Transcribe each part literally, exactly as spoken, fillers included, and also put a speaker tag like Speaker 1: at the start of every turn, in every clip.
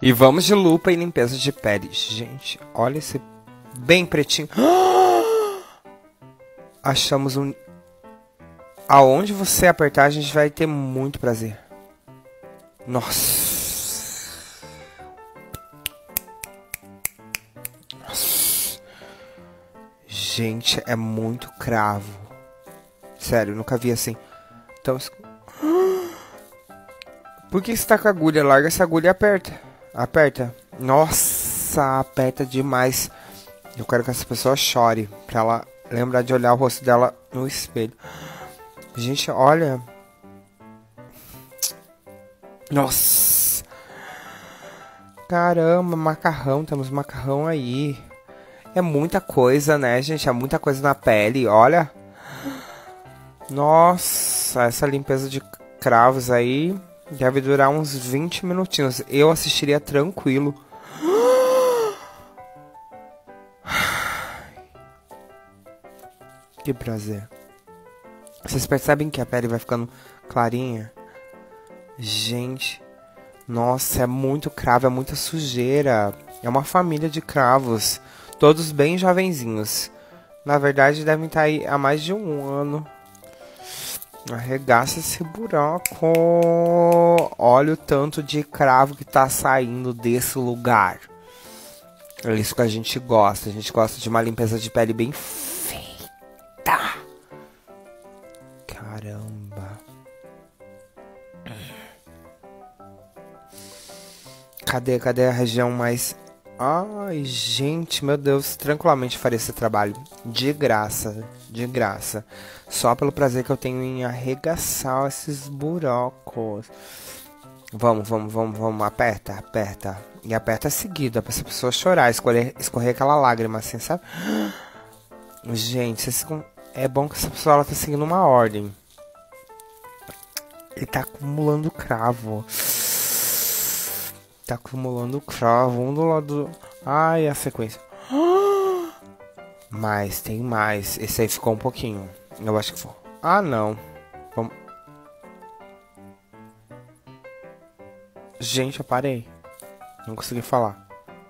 Speaker 1: E vamos de lupa e limpeza de pele. Gente, olha esse bem pretinho. Achamos um... Aonde você apertar, a gente vai ter muito prazer. Nossa. Nossa. Gente, é muito cravo. Sério, nunca vi assim. Então... Por que você tá com a agulha? Larga essa agulha e aperta. Aperta. Nossa, aperta demais. Eu quero que essa pessoa chore. Pra ela lembrar de olhar o rosto dela no espelho. Gente, olha. Nossa. Caramba, macarrão. Temos macarrão aí. É muita coisa, né, gente? É muita coisa na pele, olha. Nossa, essa limpeza de cravos aí deve durar uns vinte minutinhos. Eu assistiria tranquilo. Que prazer. Vocês percebem que a pele vai ficando clarinha? Gente, nossa, é muito cravo, é muita sujeira. É uma família de cravos, todos bem jovenzinhos. Na verdade, devem estar aí há mais de um ano. Arregaça esse buraco. Olha o tanto de cravo que tá saindo desse lugar. É isso que a gente gosta. A gente gosta de uma limpeza de pele bem feita. Caramba. Cadê, cadê a região mais... Ai, gente, meu Deus, tranquilamente faria esse trabalho. De graça, de graça. Só pelo prazer que eu tenho em arregaçar esses buracos. Vamos, vamos, vamos, vamos. Aperta, aperta. E aperta seguida, pra essa pessoa chorar, escorrer, escorrer aquela lágrima assim, sabe? Gente, vocês ficam... é bom que essa pessoa ela tá seguindo uma ordem. Ele tá acumulando cravo. Tá acumulando cravo, um do lado do... Ai, a sequência. Mas, tem mais. Esse aí ficou um pouquinho. Eu acho que foi. Ah, não. Vamos... Gente, eu parei. Não consegui falar.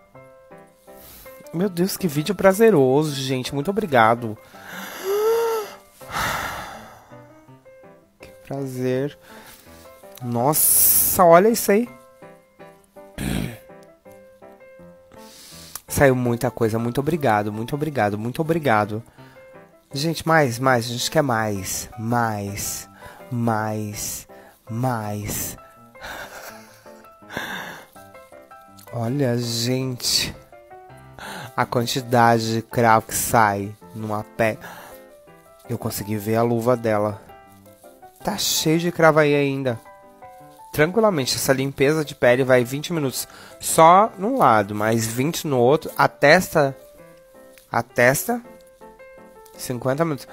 Speaker 1: Meu Deus, que vídeo prazeroso, gente. Muito obrigado. Que prazer. Nossa, olha isso aí. Saiu muita coisa, muito obrigado, muito obrigado, muito obrigado. Gente, mais, mais, a gente quer mais, mais, mais, mais. Olha, gente, a quantidade de cravo que sai numa pé. Eu consegui ver a luva dela. Tá cheio de cravo aí ainda. Tranquilamente, essa limpeza de pele vai vinte minutos só num lado, mais vinte no outro. A testa, a testa, cinquenta minutos.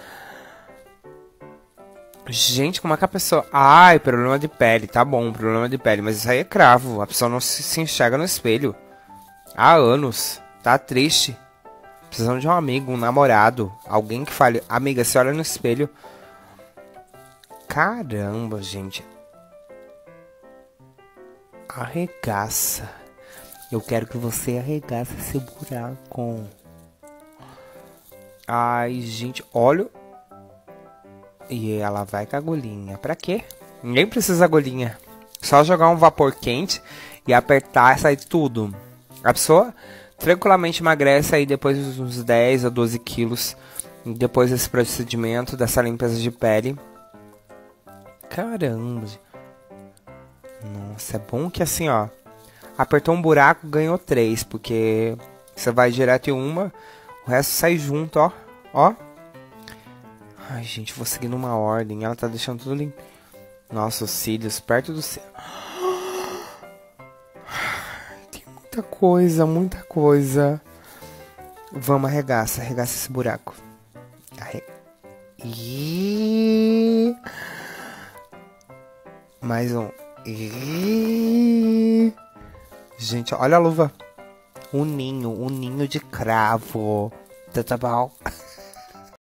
Speaker 1: Gente, como é que a pessoa... Ai, problema de pele, tá bom, problema de pele. Mas isso aí é cravo, a pessoa não se, se enxerga no espelho. Há anos, tá triste. Precisando de um amigo, um namorado, alguém que fale... Amiga, você olha no espelho. Caramba, gente. Arregaça. Eu quero que você arregaça esse buraco. Ai, gente, olha. E ela vai com a agulhinha. Pra quê? Ninguém precisa de agulhinha. Só jogar um vapor quente e apertar e sai tudo. A pessoa tranquilamente emagrece aí depois de uns dez a doze quilos. Depois desse procedimento, dessa limpeza de pele. Caramba. Nossa, é bom que assim, ó, apertou um buraco, ganhou três, porque você vai direto em uma, o resto sai junto, ó, ó. Ai, gente, vou seguindo uma ordem, ela tá deixando tudo limpo. Nossa, os cílios, perto do cílio. Tem muita coisa, muita coisa. Vamos, arregaça, arregaça esse buraco. Arre... E... Mais um. E... Gente, olha a luva. Um ninho, um ninho de cravo. Tá, tá bom.